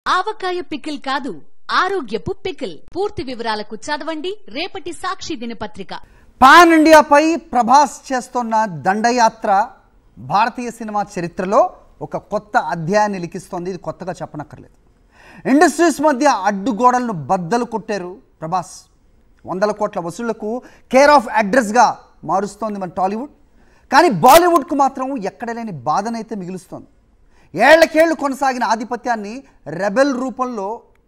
ఆవకాయ pickle కాదు, ఆరోగ్యపు pickle. పూర్తి వివరాలకు చదవండి రేపటి సాక్షి దినపత్రిక. పాన్ ఇండియాపై ప్రభాస్ చేస్తున్న దండయాత్ర భారతీయ సినిమా చరిత్రలో ఒక కొత్త అధ్యాయాన్ని లిఖిస్తోంది. ఇది కొత్తగా చెప్పనక్కర్లేదు. ఇండస్ట్రీస్ మధ్య అడ్డుగోడలను బద్దలు కొట్టారు ప్రభాస్. 100 కోట్ల వసూళ్లకు కేర్ ఆఫ్ అడ్రస్గా మారుస్తోంది మన టాలీవుడ్. కానీ బాలీవుడ్కు మాత్రం ఎక్కడ లేని బాధనైతే మిగులుస్తోంది. ఏళ్లకేళ్లు కొనసాగిన ఆధిపత్యాన్ని రెబెల్ రూపంలో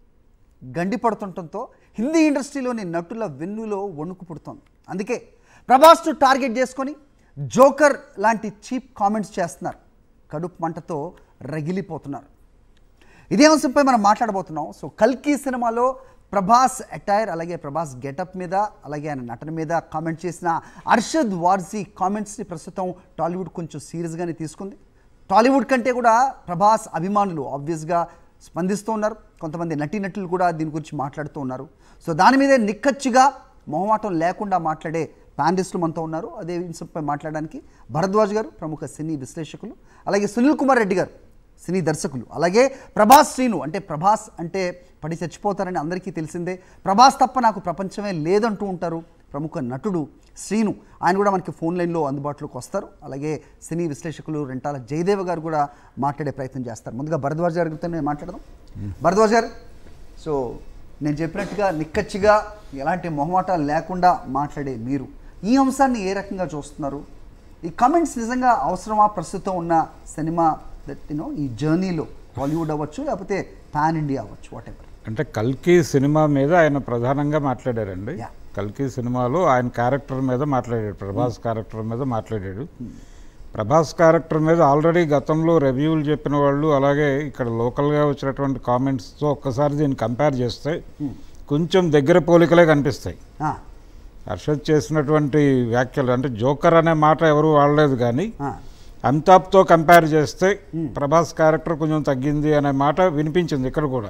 గండిపడుతుండటంతో హిందీ ఇండస్ట్రీలోని నటుల వెన్నులో వణుకు పుడుతోంది. అందుకే ప్రభాస్ను టార్గెట్ చేసుకొని జోకర్ లాంటి చీప్ కామెంట్స్ చేస్తున్నారు. కడుపు మంటతో రగిలిపోతున్నారు. ఇదే అంశంపై మనం మాట్లాడబోతున్నాం. సో కల్కి సినిమాలో ప్రభాస్ అటైర్, అలాగే ప్రభాస్ గెటప్ మీద, అలాగే ఆయన నటన మీద కామెంట్ చేసిన అర్షద్ వార్జీ కామెంట్స్ని ప్రస్తుతం టాలీవుడ్ కొంచెం సీరియస్గానే తీసుకుంది. టాలీవుడ్ కంటే కూడా ప్రభాస్ అభిమానులు ఆబ్వియస్గా స్పందిస్తూ ఉన్నారు. కొంతమంది నటీనటులు కూడా దీని గురించి మాట్లాడుతూ ఉన్నారు. సో దాని మీదే నిక్కచ్చిగా మొహమాటం లేకుండా మాట్లాడే ప్యానలిస్టులు మనతో ఉన్నారు. అదే అంశంపై మాట్లాడడానికి భరద్వాజ్ గారు, ప్రముఖ సినీ విశ్లేషకులు, అలాగే సునీల్ కుమార్ రెడ్డి గారు, సినీ దర్శకులు, అలాగే ప్రభాస్ శ్రీను. అంటే ప్రభాస్ అంటే పడి చచ్చిపోతారని అందరికీ తెలిసిందే. ప్రభాస్ తప్ప నాకు ప్రపంచమే లేదంటూ ఉంటారు ప్రముఖ నటుడు శ్రీను. ఆయన కూడా మనకి ఫోన్ లైన్లో అందుబాటులోకి వస్తారు. అలాగే సినీ విశ్లేషకులు రెంటాల జయదేవ గారు కూడా మాట్లాడే ప్రయత్నం చేస్తారు. ముందుగా భరద్వాజ్ గారితో మాట్లాడదాం. భరద్వాజ్ గారు, సో నేను చెప్పినట్టుగా నిక్కచ్చిగా ఎలాంటి మొహమాటాలు లేకుండా మాట్లాడే మీరు ఈ అంశాన్ని ఏ రకంగా చూస్తున్నారు? ఈ కామెంట్స్ నిజంగా అవసరమా ప్రస్తుతం ఉన్న సినిమా ఈ జర్నీలో? బాలీవుడ్ అవ్వచ్చు, లేకపోతే పాన్ ఇండియా అవ్వచ్చు, వాట్ ఎవర్. అంటే కల్కి సినిమా మీద ఆయన ప్రధానంగా మాట్లాడారండి. కల్కి సినిమాలో ఆయన క్యారెక్టర్ మీద మాట్లాడాడు, ప్రభాస్ క్యారెక్టర్ మీద మాట్లాడాడు. ప్రభాస్ క్యారెక్టర్ మీద ఆల్రెడీ గతంలో రివ్యూలు చెప్పిన వాళ్ళు, అలాగే ఇక్కడ లోకల్గా వచ్చినటువంటి కామెంట్స్తో ఒక్కసారి దీన్ని కంపేర్ చేస్తే కొంచెం దగ్గర పోలికలే కనిపిస్తాయి. హర్షద్ చేసినటువంటి వ్యాఖ్యలు, అంటే జోకర్ అనే మాట ఎవరు వాడలేదు, కానీ అమితాబ్తో కంపేర్ చేస్తే ప్రభాస్ క్యారెక్టర్ కొంచెం తగ్గింది అనే మాట వినిపించింది ఇక్కడ కూడా.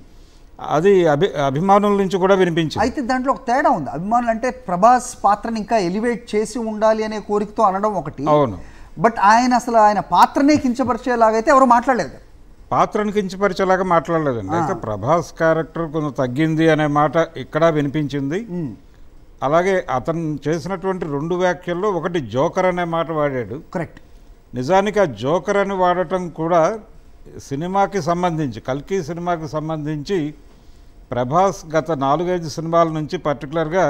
అది అభిమానుల నుంచి కూడా వినిపించింది. అయితే దాంట్లో ఒక తేడా ఉంది. అభిమానులు అంటే ప్రభాస్ పాత్రని ఇంకా ఎలివేట్ చేసి ఉండాలి అనే కోరికతో అనడం ఒకటి. అవును. బట్ ఆయన అసలు ఆయన పాత్రనే కించపరిచేలాగైతే ఎవరు మాట్లాడలేదు. పాత్రను కించపరిచేలాగా మాట్లాడలేదండి. అయితే ప్రభాస్ క్యారెక్టర్ కొంచెం తగ్గింది అనే మాట ఇక్కడ వినిపించింది. అలాగే అతను చేసినటువంటి 2 వ్యాఖ్యల్లో ఒకటి జోకర్ అనే మాట వాడాడు. కరెక్ట్. నిజానికి ఆ జోకర్ అని వాడటం కూడా సినిమాకి సంబంధించి, కల్కి సినిమాకి సంబంధించి ప్రభాస్ గత 4-5 సినిమాల నుంచి పర్టికులర్గా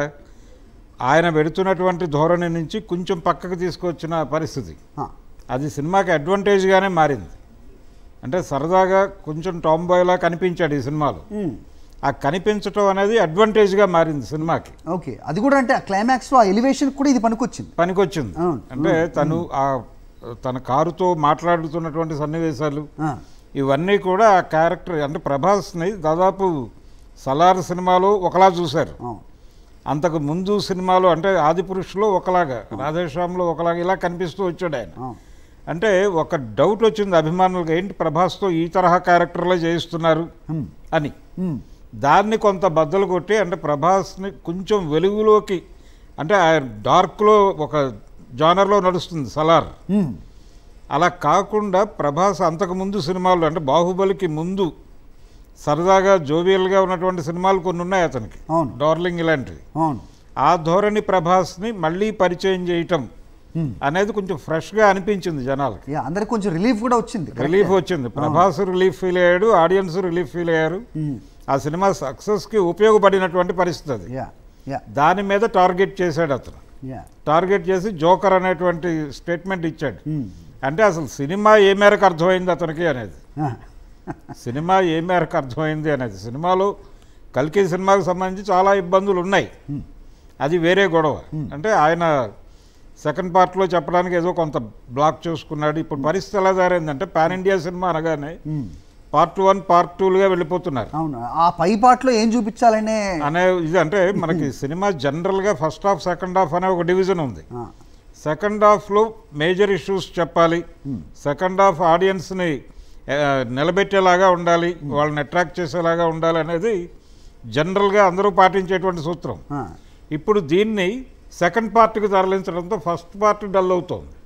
ఆయన పెడుతున్నటువంటి ధోరణి నుంచి కొంచెం పక్కకు తీసుకొచ్చిన పరిస్థితి. అది సినిమాకి అడ్వాంటేజ్గానే మారింది. అంటే సరదాగా కొంచెం టాంబాయ్లా కనిపించాడు ఈ సినిమాలో. ఆ కనిపించడం అనేది అడ్వాంటేజ్గా మారింది సినిమాకి. ఓకే, అది కూడా అంటే క్లైమాక్స్లో ఆ ఎలివేషన్ కూడా ఇది పనికొచ్చింది. అంటే తన కారుతో మాట్లాడుతున్నటువంటి సన్నివేశాలు ఇవన్నీ కూడా ఆ క్యారెక్టర్, అంటే ప్రభాస్ని దాదాపు సలార్ సినిమాలో ఒకలా చూశారు, అంతకు ముందు సినిమాలో అంటే ఆదిపురుషులో ఒకలాగా, రాధేశ్యామ్లో ఒకలాగా ఇలా కనిపిస్తూ వచ్చాడు ఆయన. అంటే ఒక డౌట్ వచ్చింది అభిమానులకు, ఏంటి ప్రభాస్తో ఈ తరహా క్యారెక్టర్లో చేయిస్తున్నారు అని. దాన్ని కొంత బద్దలు కొట్టి, అంటే ప్రభాస్ని కొంచెం వెలుగులోకి, అంటే డార్క్లో ఒక జానర్లో నడుస్తుంది సలార్, అలా కాకుండా ప్రభాస్ అంతకుముందు సినిమాలు, అంటే బాహుబలికి ముందు సరదాగా జోవియల్గా ఉన్నటువంటి సినిమాలు కొన్ని ఉన్నాయి అతనికి, డార్లింగ్ ఇలాంటివి. ఆ ధోరణి ప్రభాస్ని మళ్ళీ పరిచయం చేయటం అనేది కొంచెం ఫ్రెష్గా అనిపించింది జనాలకి. అందరికి కొంచెం రిలీఫ్ కూడా వచ్చింది. రిలీఫ్ వచ్చింది. ప్రభాస్ రిలీఫ్ ఫీల్ అయ్యాడు, ఆడియన్స్ రిలీఫ్ ఫీల్ అయ్యారు. ఆ సినిమా సక్సెస్కి ఉపయోగపడినటువంటి పరిస్థితి అది. దాని మీద టార్గెట్ చేశాడు అతను. టార్గెట్ చేసి జోకర్ అనేటువంటి స్టేట్మెంట్ ఇచ్చాడు. అంటే అసలు సినిమా ఏ మేరకు అర్థమైంది అతనికి అనేది, సినిమా ఏ మేరకు అర్థమైంది అనేది. సినిమాలో కల్కి సినిమాకు సంబంధించి చాలా ఇబ్బందులు ఉన్నాయి, అది వేరే గొడవ. అంటే ఆయన సెకండ్ పార్ట్లో చెప్పడానికి ఏదో కొంత బ్లాక్ చేసుకున్నాడు. ఇప్పుడు పరిస్థితి ఎలా జారైందంటే పాన్ ఇండియా సినిమా అనగానే పార్ట్ 1, పార్ట్ 2లుగా వెళ్ళిపోతున్నారు. ఆ పై పార్ట్లో ఏం చూపించాలనే ఇది. అంటే మనకి సినిమా జనరల్గా ఫస్ట్ హాఫ్, సెకండ్ హాఫ్ అనే ఒక డివిజన్ ఉంది. సెకండ్ హాఫ్లో మేజర్ ఇష్యూస్ చెప్పాలి, సెకండ్ హాఫ్ ఆడియన్స్ని నిలబెట్టేలాగా ఉండాలి, వాళ్ళని అట్రాక్ట్ చేసేలాగా ఉండాలి అనేది జనరల్గా అందరూ పాటించేటువంటి సూత్రం. ఇప్పుడు దీన్ని సెకండ్ పార్ట్కి తరలించడంతో ఫస్ట్ పార్ట్ డల్ అవుతోంది.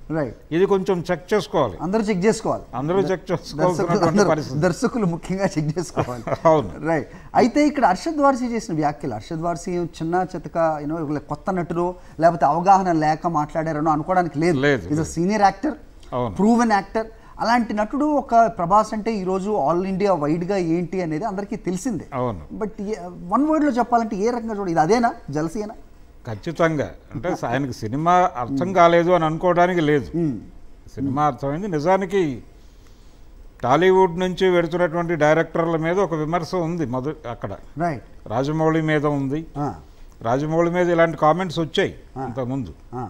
రైట్, ఇది కొంచెం చెక్ చేసుకోవాలి, అందరూ చెక్ చేసుకోవాలి, అందరూ చెక్ చేసుకోవాల్సినటువంటి పరిస్థితి. దర్శకులు ముఖ్యంగా చెక్ చేసుకోవాలి. అవును, రైట్. అయితే ఇక్కడ అర్షద్ వార్సీ చేసిన వ్యాఖ్యలు, అర్షద్ వార్సీ చిన్న చితక కొత్త నటులు లేకపోతే అవగాహన లేక మాట్లాడారనో అనుకోవడానికి లేదు. Is a senior actor, proven actor. అలాంటి నటుడు ఒక ప్రభాస్ అంటే ఈరోజు ఆల్ ఇండియా వైడ్గా ఏంటి అనేది అందరికీ తెలిసిందే. అవును, బట్ వన్ వర్డ్లో చెప్పాలంటే ఏ రకంగా చూడ, ఇది అదేనా జలసీనా? ఖచ్చితంగా. అంటే ఆయనకి సినిమా అర్థం కాలేదు అని అనుకోవడానికి లేదు, సినిమా అర్థమైంది. నిజానికి టాలీవుడ్ నుంచి వెడుతున్నటువంటి డైరెక్టర్ల మీద ఒక విమర్శ ఉంది అక్కడ. రైట్, రాజమౌళి మీద ఉంది. రాజమౌళి మీద ఇలాంటి కామెంట్స్ వచ్చాయి ఇంతకుముందు,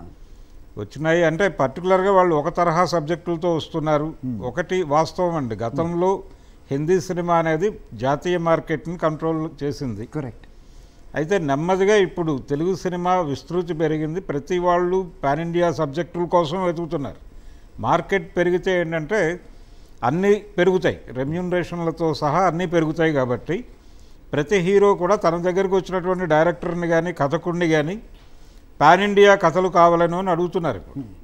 వచ్చినాయి. అంటే పర్టికులర్గా వాళ్ళు ఒక తరహా సబ్జెక్టులతో వస్తున్నారు. ఒకటి వాస్తవం అండి, గతంలో హిందీ సినిమా అనేది జాతీయ మార్కెట్ని కంట్రోల్ చేసింది. కరెక్ట్. అయితే నెమ్మదిగా ఇప్పుడు తెలుగు సినిమా విస్తృతి పెరిగింది. ప్రతి వాళ్ళు పాన్ ఇండియా సబ్జెక్టుల కోసం వెతుకుతున్నారు. మార్కెట్ పెరిగితే ఏంటంటే అన్నీ పెరుగుతాయి, రెమ్యూనరేషన్లతో సహా అన్నీ పెరుగుతాయి. కాబట్టి ప్రతి హీరో కూడా తన దగ్గరికి వచ్చినటువంటి డైరెక్టర్ని కానీ కథకుడిని కానీ పాన్ ఇండియా కథలు కావాలని అని అడుగుతున్నారు.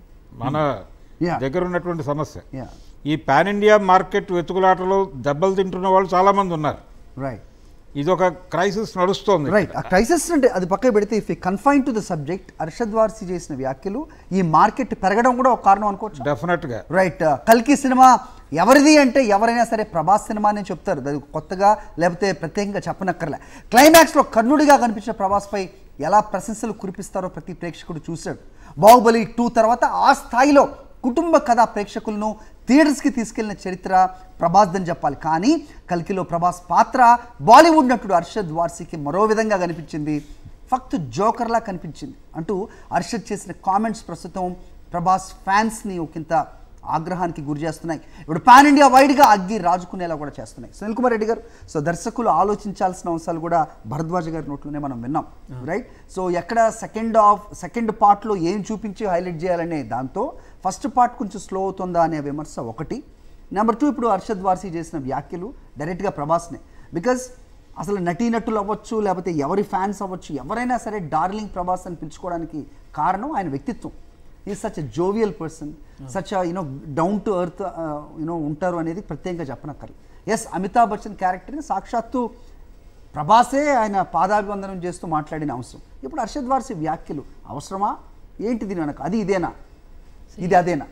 మన దగ్గర ఉన్నటువంటి సమస్య ఈ పాన్ ఇండియా మార్కెట్ వెతుకులాటలో దెబ్బలు తింటున్న వాళ్ళు చాలామంది ఉన్నారు. రైట్, ఇది ఒక క్రైసిస్ నడుస్తోంది. రైట్, ఆ క్రైసిస్ అంటే అది పక్కన పెడితే if confine to the subject, Arshad Warsi చేసిన వ్యాఖ్యలు ఈ మార్కెట్ పెరగడం కూడా ఒక కారణం అనుకోవచ్చు. డెఫినెట్గా. రైట్. కల్కి సినిమా ఎవరిది అంటే ఎవరైనా సరే ప్రభాస్ సినిమా అని చెప్తారు, అది కొత్తగా లేకపోతే ప్రత్యేకంగా చెప్పనక్కర్లే. క్లైమాక్స్లో కర్ణుడిగా కనిపించిన ప్రభాస్పై ఎలా ప్రశంసలు కురిపిస్తారో ప్రతి ప్రేక్షకుడు చూశాడు. బాహుబలి 2 తర్వాత ఆ స్థాయిలో కుటుంబ కథ ప్రేక్షకులను థియేటర్స్కి తీసుకెళ్లిన చరిత్ర ప్రభాస్దని చెప్పాలి. కానీ కల్కిలో ప్రభాస్ పాత్ర బాలీవుడ్ నటుడు అర్షద్ వార్సీకి మరో విధంగా కనిపించింది, ఫక్త్ జోకర్లా కనిపించింది అంటూ అర్షద్ చేసిన కామెంట్స్ ప్రస్తుతం ప్రభాస్ ఫ్యాన్స్ని ఒకంత ఆగ్రహానికి గురి చేస్తున్నాయి. ఇప్పుడు పాన్ ఇండియా వైడ్గా అగ్గి రాజుకునేలా కూడా చేస్తున్నాయి. సునీల్ కుమార్ రెడ్డి గారు, సో దర్శకులు ఆలోచించాల్సిన అంశాలు కూడా భరద్వాజ గారి నోట్లోనే మనం విన్నాం. రైట్. సో ఎక్కడ సెకండ్ పార్ట్లో ఏం చూపించి హైలైట్ చేయాలనే దాంతో ఫస్ట్ పార్ట్ కొంచెం స్లో అవుతుందా అనే విమర్శ ఒకటి. నెంబర్ 2, ఇప్పుడు అర్షద్ వార్సీ చేసిన వ్యాఖ్యలు డైరెక్ట్గా ప్రభాస్నే. బికాజ్ అసలు నటీనటులు అవ్వచ్చు లేకపోతే ఎవరి ఫ్యాన్స్ అవ్వచ్చు, ఎవరైనా సరే డార్లింగ్ ప్రభాస్ అని పిలుచుకోవడానికి కారణం ఆయన వ్యక్తిత్వం. Is such a jovial person, such down to earth ఉంటారు అనేది ప్రత్యేకంగా చెప్పనక్కర్లేదు. ఎస్, అమితాబ్ బచ్చన్ క్యారెక్టర్ని సాక్షాత్తు ప్రభాసే ఆయన పాదాభివందనం చేస్తూ మాట్లాడిన అంశం. ఇప్పుడు అర్షద్ వార్సీ వ్యాఖ్యలు అవసరమా ఏంటిది వెనక? అది ఇదేనా, ఇది అదేనా?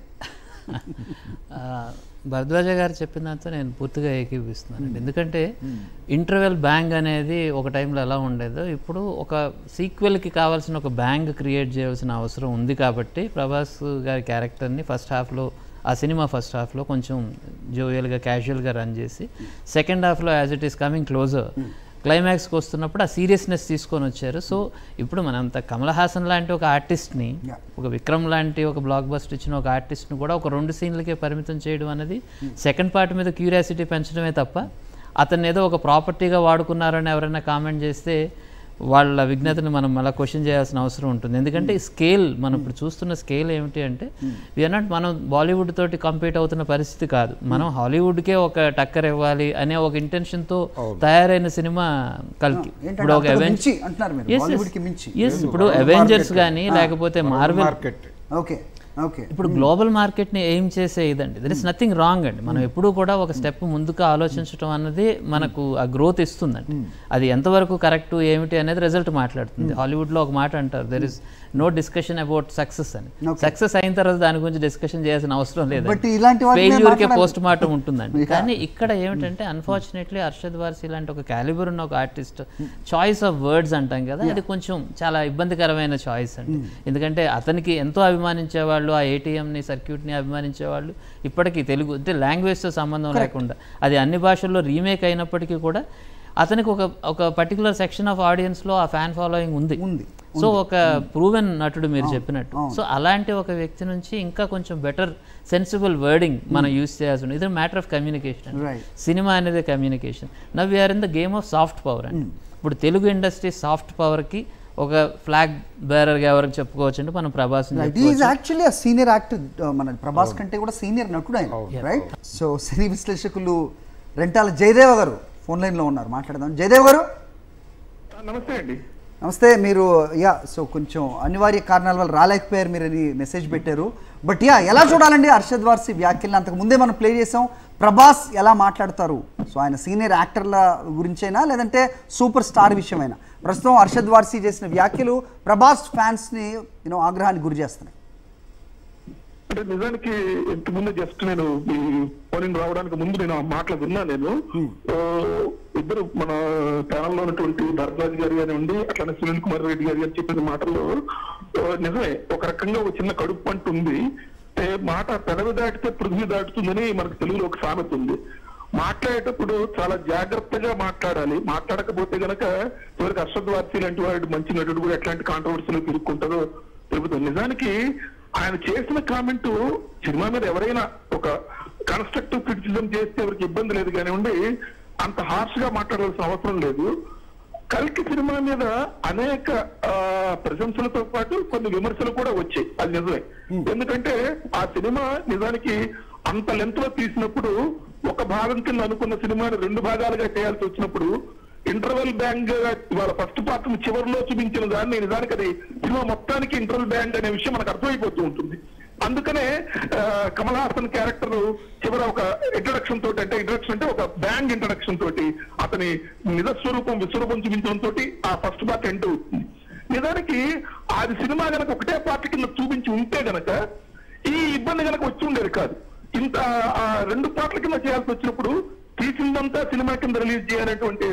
భరద్వాజ గారు చెప్పిన దాంతో నేను పూర్తిగా ఏకీభవిస్తున్నాను. ఎందుకంటే ఇంటర్వెల్ బ్యాంగ్ అనేది ఒక టైంలో ఎలా ఉండేదో ఇప్పుడు ఒక సీక్వెల్కి కావాల్సిన ఒక బ్యాంగ్ క్రియేట్ చేయాల్సిన అవసరం ఉంది. కాబట్టి ప్రభాస్ గారి క్యారెక్టర్ని ఆ సినిమా ఫస్ట్ హాఫ్లో కొంచెం జోవియల్గా క్యాజువల్గా రన్ చేసి సెకండ్ హాఫ్లో as it is coming closer క్లైమాక్స్కి వస్తున్నప్పుడు ఆ సీరియస్నెస్ తీసుకొని వచ్చారు. సో ఇప్పుడు మనంత కమల్ హాసన్ లాంటి ఒక ఆర్టిస్ట్ని, ఒక విక్రమ్ లాంటి ఒక బ్లాక్ బస్టర్ ఇచ్చిన ఒక ఆర్టిస్ట్ని కూడా ఒక 2 సీన్లకే పరిమితం చేయడం అనేది సెకండ్ పార్ట్ మీద క్యూరియాసిటీ పెంచడమే తప్ప అతన్ని ఏదో ఒక ప్రాపర్టీగా వాడుకున్నారని ఎవరైనా కామెంట్ చేస్తే వాళ్ళ విజ్ఞతని మనం మళ్ళీ క్వశ్చన్ చేయాల్సిన అవసరం ఉంటుంది. ఎందుకంటే స్కేల్, మనం ఇప్పుడు చూస్తున్న స్కేల్ ఏమిటి అంటే మనం బాలీవుడ్ తోటి కంపీట్ అవుతున్న పరిస్థితి కాదు. మనం హాలీవుడ్కే ఒక టక్కర్ ఇవ్వాలి అనే ఒక ఇంటెన్షన్తో తయారైన సినిమా కల్కి. ఇప్పుడు ఒక ఇప్పుడు అవెంజర్స్ కానీ లేకపోతే మార్వెల్, ఇప్పుడు గ్లోబల్ మార్కెట్ని ఎయిమ్ చేసే ఇదండి. దర్ ఇస్ నథింగ్ రాంగ్ అండి. మనం ఎప్పుడూ కూడా ఒక స్టెప్ ముందుగా ఆలోచించడం అన్నది మనకు ఆ గ్రోత్ ఇస్తుందండి. అది ఎంతవరకు కరెక్ట్ ఏమిటి అనేది రిజల్ట్ మాట్లాడుతుంది. హాలీవుడ్లో ఒక మాట అంటారు, there is no discussion about success అని. సక్సెస్ అయిన తర్వాత దాని గురించి డిస్కషన్ చేయాల్సిన అవసరం లేదు, ఫెయిల్యూర్కే పోస్ట్ మార్టం ఉంటుందండి. కానీ ఇక్కడ ఏమిటంటే అన్ఫార్చునేట్లీ అర్షద్ వార్సీ లాంటి ఒక క్యాలిబర్ ఉన్న ఒక ఆర్టిస్ట్ చాయిస్ ఆఫ్ వర్డ్స్ అంటాం కదా, అది కొంచెం చాలా ఇబ్బందికరమైన చాయిస్ అండి. ఎందుకంటే అతనికి ఎంతో అభిమానించేవాళ్ళు, ఆ ఏటీఎంని సర్క్యూట్ని అభిమానించేవాళ్ళు ఇప్పటికీ తెలుగు అంటే లాంగ్వేజ్తో సంబంధం లేకుండా అది అన్ని భాషల్లో రీమేక్ అయినప్పటికీ కూడా అతనికి ఒక పర్టికులర్ సెక్షన్ ఆఫ్ ఆడియన్స్లో ఆ ఫ్యాన్ ఫాలోయింగ్ ఉంది. సో ఒక ప్రూవెన్ నటుడు మీరు చెప్పినట్టు. సో అలాంటి ఒక వ్యక్తి నుంచి ఇంకా కొంచెం బెటర్ సెన్సిబుల్ వర్డింగ్ మనం యూజ్ చేయాల్సి ఉంది. ఇది మ్యాటర్ ఆఫ్ కమ్యూనికేషన్. సినిమా అనేది communication. Now we're in the game of soft power అండి. ఇప్పుడు తెలుగు ఇండస్ట్రీ సాఫ్ట్ పవర్కి ఒక ఫ్లాగ్ బేరర్గా ఎవరికి చెప్పుకోవచ్చు అంటే మనం ప్రభాస్. యాక్చువల్లీ ఆ సీనియర్ యాక్టర్, మన ప్రభాస్ కంటే కూడా సీనియర్ నటుడు ఆయన. రైట్. సో సినీ విశ్లేషకులు రెంటాల జయదేవ గారు ఫోన్ లైన్లో ఉన్నారు, మాట్లాడదాం. జయదేవ్ గారు నమస్తే అండి. నమస్తే. మీరు సో కొంచెం అనివార్య కారణాల వల్ల రాలేకపోయారు మీరు అని మెసేజ్ పెట్టారు. బట్ ఎలా చూడాలండి అర్షద్ వార్సీ వ్యాఖ్యలను? అంతకు ముందే మనం ప్లే చేసాం. ప్రభాస్ ఎలా మాట్లాడతారు? సో ఆయన సీనియర్ యాక్టర్ల గురించైనా లేదంటే సూపర్ స్టార్ విషయమైనా ప్రస్తుతం అర్షద్ వార్సీ చేసిన వ్యాఖ్యలు ప్రభాస్ ఫ్యాన్స్ని ఆగ్రహానికి గురి చేస్తున్నాయి. అంటే నిజానికి ఇంతకుముందు జస్ట్ నేను ఈ పోలింగ్ రావడానికి ముందు నేను ఆ మాటలు విన్నా. నేను ఇద్దరు మన ప్యానల్లో ఉన్నటువంటి భరద్వాజ్ గారి కానివ్వండి, అట్లానే సునీల్ కుమార్ రెడ్డి గారి అని చెప్పిన మాటల్లో నిజమే ఒక రకంగా ఒక చిన్న కడుపు పంట ఉంది. మాట పెదవి దాటితే పృథ్వీ దాటుతుందని మనకు తెలుగులో ఒక సామెత ఉంది. మాట్లాడేటప్పుడు చాలా జాగ్రత్తగా మాట్లాడాలి. మాట్లాడకపోతే గనక చివరికి అర్షద్ వార్సీ లాంటి వాడు మంచి నటుడు కూడా ఎట్లాంటి కాంట్రవర్సీలు తిరుగుకుంటారో తెలుపుతుంది. నిజానికి ఆయన చేసిన కామెంట్ సినిమా మీద ఎవరైనా ఒక కన్స్ట్రక్టివ్ క్రిటిసిజం చేస్తే ఎవరికి ఇబ్బంది లేదు కానివ్వండి, అంత హార్ష్ గా మాట్లాడాల్సిన అవసరం లేదు. కల్కి సినిమా మీద అనేక ప్రశంసలతో పాటు కొన్ని విమర్శలు కూడా వచ్చాయి, అది నిజమే. ఎందుకంటే ఆ సినిమా నిజానికి అంత లెంత్ లో తీసినప్పుడు ఒక భాగం కింద అనుకున్న సినిమాని 2 భాగాలుగా చేయాల్సి వచ్చినప్పుడు ఇంటర్వెల్ బ్యాంగ్ ఇవాళ ఫస్ట్ పార్ట్ చివరిలో చూపించిన దాన్ని నిజానికి అది సినిమా మొత్తానికి ఇంటర్వెల్ బ్యాంగ్ అనే విషయం మనకు అర్థమైపోతూ ఉంటుంది. అందుకనే కమల్ హాసన్ క్యారెక్టర్ చివర ఒక ఇంట్రడక్షన్ తోటి, అంటే ఇంట్రడక్షన్ అంటే ఒక బ్యాంగ్ ఇంట్రడక్షన్ తోటి అతని నిజస్వరూపం విశ్వరూపం చూపించడం తోటి ఆ ఫస్ట్ పార్ట్ ఎండ్ అవుతుంది. నిజానికి అది సినిమా గనక ఒకటే పార్ట్ కింద చూపించి ఉంటే గనక ఈ ఇబ్బంది గనక వచ్చి ఉండేది కాదు. ఇంత 2 పార్ట్ల కింద చేయాల్సి వచ్చినప్పుడు తీసిందంతా సినిమా కింద రిలీజ్ చేయాలనేటువంటి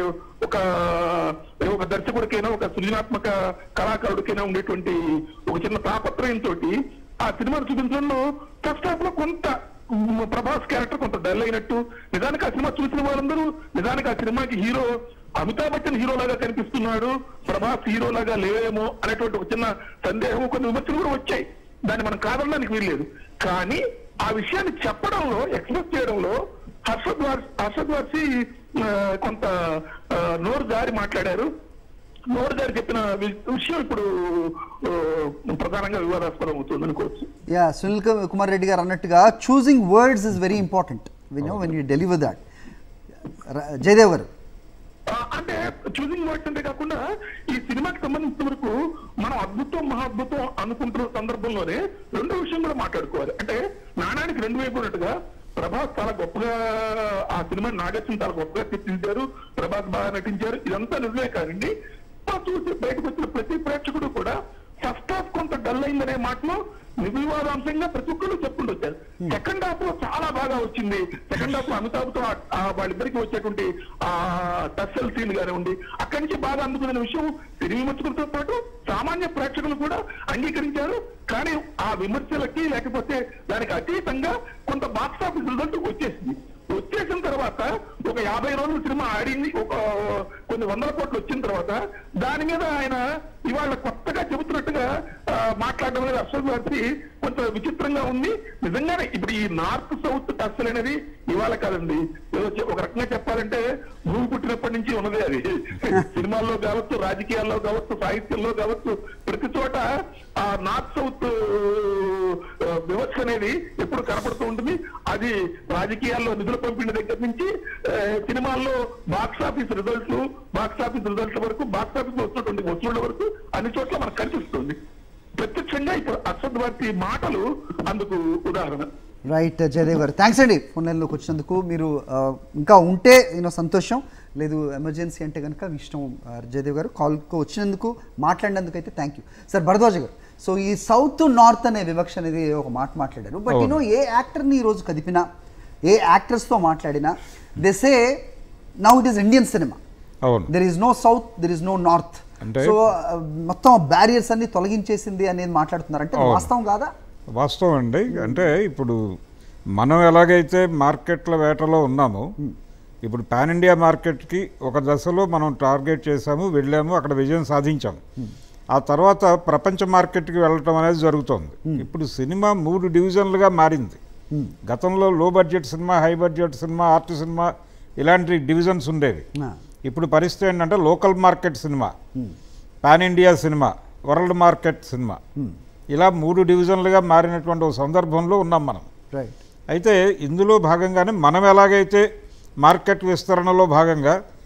ఒక దర్శకుడికైనా ఒక సృజనాత్మక కళాకారుడికైనా ఉండేటువంటి ఒక చిన్న తాపత్రయంతో ఆ సినిమాను చూపించడంలో ఫస్ట్ హాఫ్ లో కొంత ప్రభాస్ క్యారెక్టర్ కొంత డల్ అయినట్టు, నిజానికి ఆ సినిమా చూసిన వాళ్ళందరూ నిజానికి ఆ సినిమాకి హీరో అమితాబ్ బచ్చన్ హీరో లాగా కనిపిస్తున్నాడు, ప్రభాస్ హీరో లాగా లేవేమో అనేటువంటి ఒక చిన్న సందేహం, కొన్ని విమర్శలు కూడా వచ్చాయి. దాన్ని మనం కాదనడానికి వీల్లేదు. కానీ ఆ విషయాన్ని చెప్పడంలో, ఎక్స్ప్రెస్ చేయడంలో అర్షద్ వార్సీ కొంత నోరు జారి మాట్లాడారు. నోరు జారి చెప్పిన విషయం ఇప్పుడు ప్రధానంగా వివాదాస్పదం అవుతుంది అనుకోవచ్చు. సునీల్ కుమార్ రెడ్డి గారు అన్నట్టుగా choosing words is very important when you deliver that. Jayadev garu అంటే చూసింగ్ వర్డ్స్ అంటే కాకుండా ఈ సినిమాకి సంబంధించిన వరకు మనం అద్భుతం మహాద్భుతం అనుకుంటున్న సందర్భంలోనే 2 విషయం కూడా మాట్లాడుకోవాలి. అంటే నాణానికి 2 వైపు ఉన్నట్టుగా ప్రభాస్ చాలా గొప్పగా ఆ సినిమాని నాగార్జున చాలా గొప్పగా చిత్రించారు, ప్రభాస్ బాగా నటించారు, ఇదంతా నిజమే. కాదండి చూసి బయటకు వచ్చిన ప్రతి ప్రేక్షకుడు కూడా ఫస్ట్ హాఫ్ కొంత డల్ అయిందనే మాటలో నిర్వివాదాంశంగా ప్రతి ఒక్కరు చెప్పుకుంటూ వచ్చారు. సెకండ్ హాఫ్ లో చాలా బాగా వచ్చింది. సెకండ్ హాఫ్ లో అమితాబ్ తో వాళ్ళిద్దరికి వచ్చేటువంటి ఆ టస్సల్ సీన్ కానివ్వండి, అక్కడి నుంచి బాగా అందుకున్న విషయం సినీ విమర్శకులతో పాటు సామాన్య ప్రేక్షకులు కూడా అంగీకరించారు. కానీ ఆ విమర్శలకి లేకపోతే దానికి అతీతంగా కొంత బాక్స్ ఆఫీస్ రిజల్ట్ వచ్చేసిన తర్వాత ఒక 50 రోజుల సినిమా ఆడింది, ఒక కొన్ని 100 కోట్లు వచ్చిన తర్వాత దాని మీద ఆయన ఇవాళ కొత్తగా చెబుతున్నట్టుగా మాట్లాడడం అనేది అర్షద్ వార్సీ కొంత విచిత్రంగా ఉంది. నిజంగానే ఇప్పుడు ఈ నార్త్ సౌత్ టస్సల్ అనేది ఇవాళ కాదండి, ఒక రకంగా చెప్పాలంటే భూమి పుట్టినప్పటి నుంచి ఉన్నదే. అది సినిమాల్లో కావచ్చు, రాజకీయాల్లో కావచ్చు, సాహిత్యంలో కావచ్చు, ప్రతి చోట ఆ నార్త్ సౌత్ వివక్ష అనేది ఎప్పుడు కనపడుతూ ఉంటుంది. అది రాజకీయాల్లో నిధుల పంపిణీ దగ్గర నుంచి సినిమాల్లో బాక్స్ ఆఫీస్ రిజల్ట్స్ వరకు, బాక్స్ ఆఫీస్ వస్తున్నటువంటి వసూళ్ల వరకు అన్ని చోట్ల మనకు కనిపిస్తుంది. ప్రత్యక్షంగా ఇప్పుడు అర్షద్ వార్సీ మాటలు అందుకు ఉదాహరణ. రైట్ జయదేవ్ గారు, థ్యాంక్స్ అండి ఫోన్ లైన్లోకి వచ్చినందుకు. మీరు ఇంకా ఉంటే సంతోషం, లేదు ఎమర్జెన్సీ అంటే కనుక మీ ఇష్టం. జయదేవ్ గారు కాల్కు వచ్చినందుకు, మాట్లాడినందుకు అయితే థ్యాంక్ యూ. సార్ భరద్వాజ్ గారు, సో ఈ సౌత్ నార్త్ అనే వివక్ష అనేది ఒక మాట మాట్లాడారు. బట్ ఏ యాక్టర్ని ఈరోజు కదిపినా, ఏ యాక్టర్స్తో మాట్లాడినా they say now it is Indian cinema, there is no south, there is no north. So మొత్తం బ్యారియర్స్ అన్ని తొలగించేసింది అనేది మాట్లాడుతున్నారు. అంటే వాస్తవం కాదా? వాస్తవం అండి. అంటే ఇప్పుడు మనం ఎలాగైతే మార్కెట్ల వేటలో ఉన్నామో, ఇప్పుడు పాన్ ఇండియా మార్కెట్కి ఒక దశలో మనం టార్గెట్ చేసాము, వెళ్ళాము, అక్కడ విజయం సాధించాము. ఆ తర్వాత ప్రపంచ మార్కెట్కి వెళ్ళటం అనేది జరుగుతోంది. ఇప్పుడు సినిమా 3 డివిజన్లుగా మారింది. గతంలో లో బడ్జెట్ సినిమా, హై బడ్జెట్ సినిమా, ఆర్ట్ సినిమా ఇలాంటి డివిజన్స్ ఉండేవి. ఇప్పుడు పరిస్థితి ఏంటంటే లోకల్ మార్కెట్ సినిమా, పాన్ ఇండియా సినిమా, వరల్డ్ మార్కెట్ సినిమా, ఇలా 3 డివిజన్లుగా మారినటువంటి ఒక సందర్భంలో ఉన్నాం మనం. అయితే ఇందులో భాగంగానే మనం ఎలాగైతే మార్కెట్ విస్తరణలో భాగంగా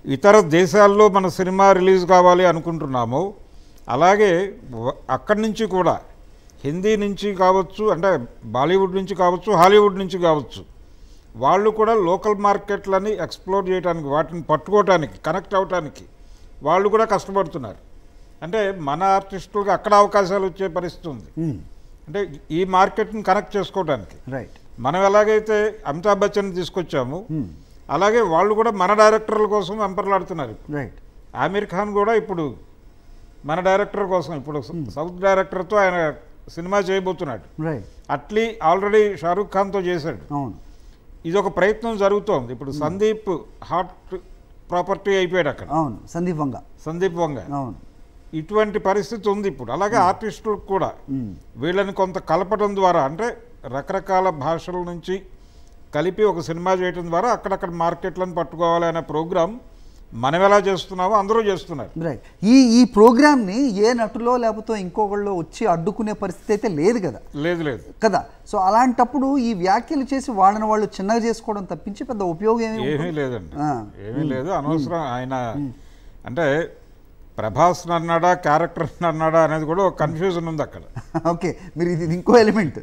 ఇతర దేశాల్లో మన సినిమా రిలీజ్ కావాలి అనుకుంటున్నామో అలాగే అక్కడి నుంచి కూడా హిందీ నుంచి కావచ్చు, అంటే బాలీవుడ్ నుంచి కావచ్చు, హాలీవుడ్ నుంచి కావచ్చు, వాళ్ళు కూడా లోకల్ మార్కెట్లని ఎక్స్ప్లోర్ చేయడానికి, వాటిని పట్టుకోవటానికి, కనెక్ట్ అవ్వటానికి వాళ్ళు కూడా కష్టపడుతున్నారు. అంటే మన ఆర్టిస్టులకు అక్కడ అవకాశాలు వచ్చే పరిస్థితి ఉంది. అంటే ఈ మార్కెట్ని కనెక్ట్ చేసుకోవడానికి రైట్ మనం ఎలాగైతే అమితాబ్ బచ్చన్ తీసుకొచ్చాము అలాగే వాళ్ళు కూడా మన డైరెక్టర్ల కోసం వెంపర్లాడుతున్నారు. రైట్ ఆమీర్ ఖాన్ కూడా ఇప్పుడు మన డైరెక్టర్ కోసం, ఇప్పుడు సౌత్ డైరెక్టర్తో ఆయన సినిమా చేయబోతున్నాడు. రైట్ అట్లీ ఆల్రెడీ షారూఖ్ ఖాన్తో చేశాడు. అవును ఇది ఒక ప్రయత్నం జరుగుతోంది. ఇప్పుడు సందీప్ హాట్ ప్రాపర్టీ అయిపోయాడు అక్కడ. అవును సందీప్ వంగ అవును ఇటువంటి పరిస్థితి ఉంది ఇప్పుడు. అలాగే ఆర్టిస్టులకు కూడా వీళ్ళని కొంత కలపడం ద్వారా, అంటే రకరకాల భాషల నుంచి కలిపి ఒక సినిమా చేయడం ద్వారా అక్కడక్కడ మార్కెట్లను పట్టుకోవాలి అనే ప్రోగ్రాం మనం ఎలా చేస్తున్నామో అందరూ చేస్తున్నారు. రైట్ ఈ ప్రోగ్రామ్ని ఏ నటులో లేకపోతే ఇంకొకళ్ళు వచ్చి అడ్డుకునే పరిస్థితి అయితే లేదు కదా. లేదు కదా. సో అలాంటప్పుడు ఈ వ్యాఖ్యలు చేసి వాళ్ళని వాళ్ళు చిన్నగా చేసుకోవడం తప్పించి పెద్ద ఉపయోగం ఏమీ లేదండి. ఏమీ లేదు, అనవసరం. ఆయన అంటే ప్రభాస్ అన్నాడా క్యారెక్టర్ అన్నాడా అనేది కూడా ఒక కన్ఫ్యూజన్ ఉంది అక్కడ. ఓకే, మీరు ఇది ఇంకో element.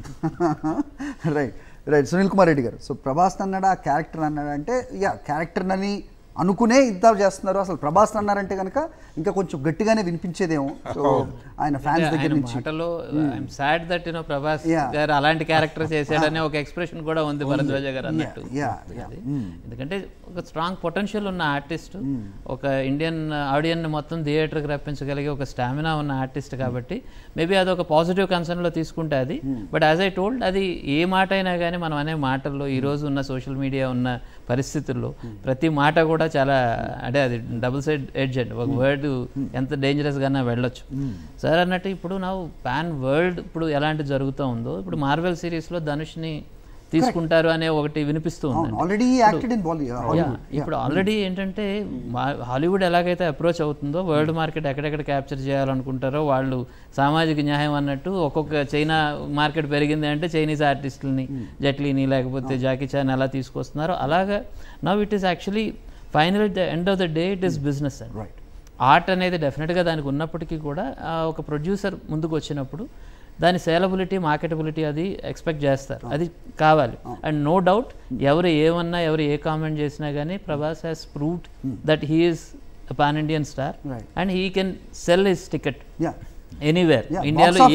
Right Sunil Kumar Reddy garu, so Prabhas అన్నాడా క్యారెక్టర్ అన్నాడా అంటే క్యారెక్టర్ అని అనుకునే ఇంత చేస్తున్నారు. అసలు ప్రభాస్ అన్నారంటే కనుక ఇంకా కొంచెం గట్టిగానే వినిపించేదేమో. సో ఆయన ఫ్యాన్స్ దగ్గర నుంచి మాటలో ఐఎమ్ సాడ్ దట్ ప్రభాస్ గారు అలాంటి క్యారెక్టర్ చేశాడనే ఒక ఎక్స్ప్రెషన్ కూడా ఉంది భరద్వాజ గారు అన్నట్టు. ఎందుకంటే ఒక స్ట్రాంగ్ పొటెన్షియల్ ఉన్న ఆర్టిస్ట్, ఒక ఇండియన్ ఆడియన్ మొత్తం థియేటర్కి రప్పించగలిగే ఒక స్టామినా ఉన్న ఆర్టిస్ట్ కాబట్టి మేబీ అది ఒక పాజిటివ్ కన్సర్న్లో తీసుకుంటే అది. బట్ యాజ్ ఐ టోల్డ్, అది ఏ మాట అయినా కానీ మనం అనే మాటల్లో ఈరోజు ఉన్న సోషల్ మీడియా ఉన్న పరిస్థితుల్లో ప్రతి మాట కూడా చాలా, అంటే అది డబుల్ సైడ్ ఎడ్జ్ అండి. ఒక వర్డ్ ఎంత డేంజరస్గానే వెళ్ళొచ్చు. సార్ అన్నట్టు ఇప్పుడు నా పాన్ వరల్డ్ ఇప్పుడు ఎలాంటి జరుగుతూ ఉందో, ఇప్పుడు మార్వెల్ సిరీస్లో ధనుష్ని తీసుకుంటారు అనే ఒకటి వినిపిస్తూ ఉంది. ఇప్పుడు ఆల్రెడీ ఏంటంటే హాలీవుడ్ ఎలాగైతే అప్రోచ్ అవుతుందో, వరల్డ్ మార్కెట్ ఎక్కడెక్కడ క్యాప్చర్ చేయాలనుకుంటారో వాళ్ళు సామాజిక న్యాయం అన్నట్టు ఒక్కొక్క చైనా మార్కెట్ పెరిగింది అంటే చైనీస్ ఆర్టిస్టులని, జెట్లీని లేకపోతే జాకీ చాన్ ఎలా తీసుకొస్తున్నారో అలాగా now it is actually final the end of the day it is business and art అనేది డెఫినెట్గా దానికి ఉన్నప్పటికీ కూడా ఒక ప్రొడ్యూసర్ ముందుకు వచ్చినప్పుడు దాని సేలబిలిటీ, మార్కెటబిలిటీ అది ఎక్స్పెక్ట్ చేస్తారు, అది కావాలి. అండ్ నో డౌట్ ఎవరు ఏమన్నా, ఎవరు ఏ కామెంట్ చేసినా కానీ Prabhas has proved that he is pan Indian star and he can sell his ticket anywhere. ఇండియాలో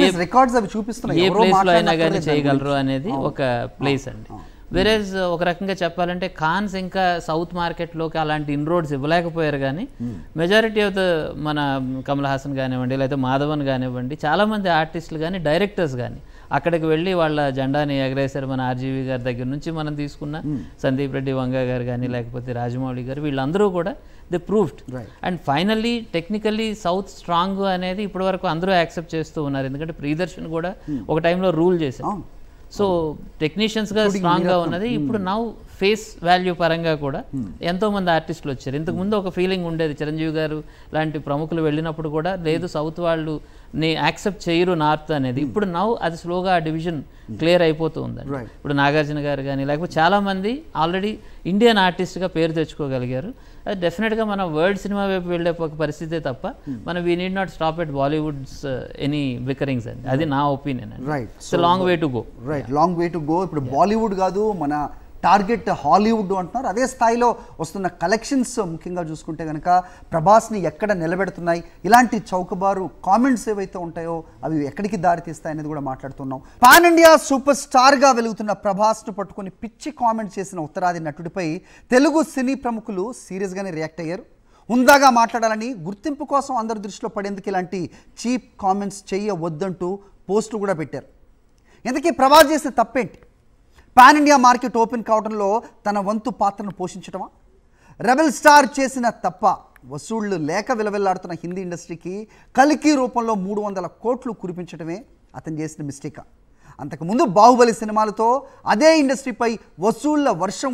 ఏ ప్లేస్లో అయినా కానీ చేయగలరు అనేది ఒక ప్లేస్ అండి. వెరేజ్ ఒక రకంగా చెప్పాలంటే ఖాన్స్ ఇంకా సౌత్ మార్కెట్లోకి అలాంటి ఇన్రోడ్స్ ఇవ్వలేకపోయారు. కానీ మెజారిటీ ఆఫ్ ద మన కమల్ హాసన్ కానివ్వండి, లేకపోతే మాధవన్ కానివ్వండి, చాలామంది ఆర్టిస్టులు కానీ డైరెక్టర్స్ కానీ అక్కడికి వెళ్ళి వాళ్ళ జెండాని ఎగరేశారు. మన ఆర్జీవి గారి దగ్గర నుంచి మనం తీసుకున్న సందీప్ రెడ్డి వంగ గారు కానీ, లేకపోతే రాజమౌళి గారు, వీళ్ళందరూ కూడా they proved. And finally technically south strong అనేది ఇప్పటి వరకు అందరూ యాక్సెప్ట్ చేస్తూ ఉన్నారు. ఎందుకంటే ప్రియదర్శన్ కూడా ఒక టైంలో రూల్ చేశారు. సో టెక్నీషియన్స్గా స్ట్రాంగ్గా ఉన్నది. ఇప్పుడు నౌ ఫేస్ వాల్యూ పరంగా కూడా ఎంతోమంది ఆర్టిస్టులు వచ్చారు. ఇంతకుముందు ఒక ఫీలింగ్ ఉండేది, చిరంజీవి గారు లాంటి ప్రముఖులు వెళ్ళినప్పుడు కూడా లేదు సౌత్ వాళ్ళు యాక్సెప్ట్ చేయరు నార్త్ అనేది. ఇప్పుడు నౌ అది స్లోగా ఆ డివిజన్ క్లియర్ అయిపోతూ ఉందండి. ఇప్పుడు నాగార్జున గారు కానీ లేకపోతే చాలామంది ఆల్రెడీ ఇండియన్ ఆర్టిస్ట్గా పేరు తెచ్చుకోగలిగారు. అది డెఫినెట్గా మన వరల్డ్ సినిమా వైపు వెళ్ళే ఒక పరిస్థితే తప్ప మనం we need not stop at Bollywood's any bickerings అండి. అది నా ఒపీనియన్ అండి. It's long way to go. Long way to go. ఇప్పుడు బాలీవుడ్ కాదు, మన టార్గెట్ హాలీవుడ్ అంటున్నారు. అదే స్థాయిలో వస్తున్న కలెక్షన్స్ ముఖ్యంగా చూసుకుంటే కనుక ప్రభాస్ని ఎక్కడ నిలబెడుతున్నాయి, ఇలాంటి చౌకబారు కామెంట్స్ ఏవైతే ఉంటాయో అవి ఎక్కడికి దారితీస్తాయి అనేది కూడా మాట్లాడుతున్నాం. పాన్ ఇండియా సూపర్ స్టార్గా వెలుగుతున్న ప్రభాస్ను పట్టుకొని పిచ్చి కామెంట్ చేసిన ఉత్తరాది నటుడిపై తెలుగు సినీ ప్రముఖులు సీరియస్గానే రియాక్ట్ అయ్యారు. హుందాగా మాట్లాడాలని, గుర్తింపు కోసం అందరి దృష్టిలో పడేందుకు ఇలాంటి చీప్ కామెంట్స్ చేయవద్దంటూ పోస్టులు కూడా పెట్టారు. ఇంతకీ ప్రభాస్ చేసే తప్పేంటి? పాన్ ఇండియా మార్కెట్ ఓపెన్ కావడంలో తన వంతు పాత్రను పోషించడమా? రెబెల్ స్టార్ చేసిన తప్ప? వసూళ్లు లేక విలవిల్లాడుతున్న హిందీ ఇండస్ట్రీకి కలికి రూపంలో 300 కోట్లు కురిపించడమే అతను చేసిన మిస్టేకా? అంతకుముందు బాహుబలి సినిమాలతో అదే ఇండస్ట్రీపై వసూళ్ల వర్షం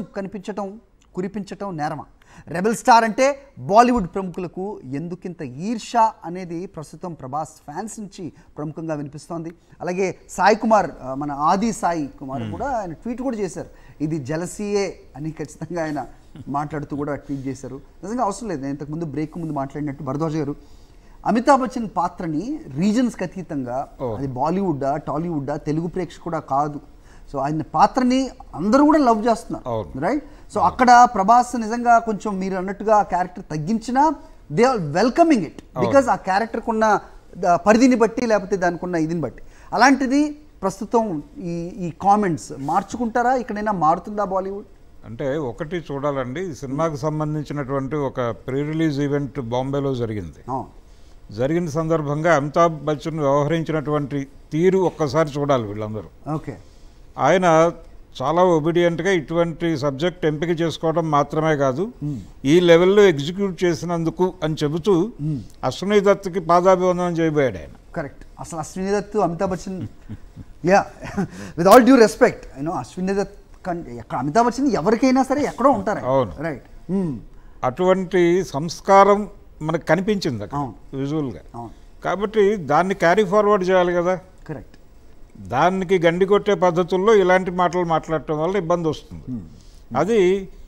కురిపించటం నేరమా? రెబెల్ స్టార్ అంటే బాలీవుడ్ ప్రముఖులకు ఎందుకింత ఈర్ష అనేది ప్రస్తుతం ప్రభాస్ ఫ్యాన్స్ నుంచి ప్రముఖంగా వినిపిస్తోంది. అలాగే సాయి కుమార్, మన ఆది సాయి కుమార్ కూడా ఆయన ట్వీట్ కూడా చేశారు, ఇది జలసీయే అని ఖచ్చితంగా ఆయన మాట్లాడుతూ కూడా ట్వీట్ చేశారు. నిజంగా అవసరం లేదు. నేను ఇంతకుముందు బ్రేక్ ముందు మాట్లాడినట్టు భరద్వాజ్ గారు అమితాబ్ బచ్చన్ పాత్రని రీజన్స్కి అతీతంగా, అది బాలీవుడ్డా టాలీవుడ్డా తెలుగు ప్రేక్షకుడా కాదు, సో ఆయన పాత్రని అందరూ కూడా లవ్ చేస్తున్నారు, రైట్? సో అక్కడ ప్రభాస్ నిజంగా కొంచెం మీరు అన్నట్టుగా ఆ క్యారెక్టర్ తగ్గించినా they are welcoming it, because ఆ క్యారెక్టర్కి ఉన్న పరిధిని బట్టి లేకపోతే దానికి ఉన్న ఇదిని బట్టి. అలాంటిది ప్రస్తుతం ఈ కామెంట్స్ మార్చుకుంటారా, ఇక్కడైనా మారుతుందా బాలీవుడ్? అంటే ఒకటి చూడాలండి, సినిమాకి సంబంధించినటువంటి ఒక ప్రీ రిలీజ్ ఈవెంట్ బాంబేలో జరిగింది. జరిగిన సందర్భంగా అమితాబ్ బచ్చన్ వ్యవహరించినటువంటి తీరు ఒక్కసారి చూడాలి వీళ్ళందరూ. ఓకే, ఆయన చాలా ఒబీడియంట్గా ఇటువంటి సబ్జెక్ట్ ఎంపిక చేసుకోవడం మాత్రమే కాదు, ఈ లెవెల్లో ఎగ్జిక్యూట్ చేసినందుకు అని చెబుతూ అశ్విని దత్కి పాదాభివందనం చేయబోయాడు ఆయన. కరెక్ట్. అసలు Ashwini Dutt Amitabh Bachchan, yeah, with all due respect, Ashwini Dutt ఎక్కడ అమితాబ్ బచ్చన్ ఎవరికైనా సరే ఎక్కడో ఉంటారు. అవును, రైట్. అటువంటి సంస్కారం మనకు కనిపించింది అక్కడ విజువల్గా. కాబట్టి దాన్ని క్యారీ ఫార్వర్డ్ చేయాలి కదా. కరెక్ట్. దానికి గండి కొట్టే పద్ధతుల్లో ఇలాంటి మాటలు మాట్లాడటం వల్ల ఇబ్బంది వస్తుంది. అది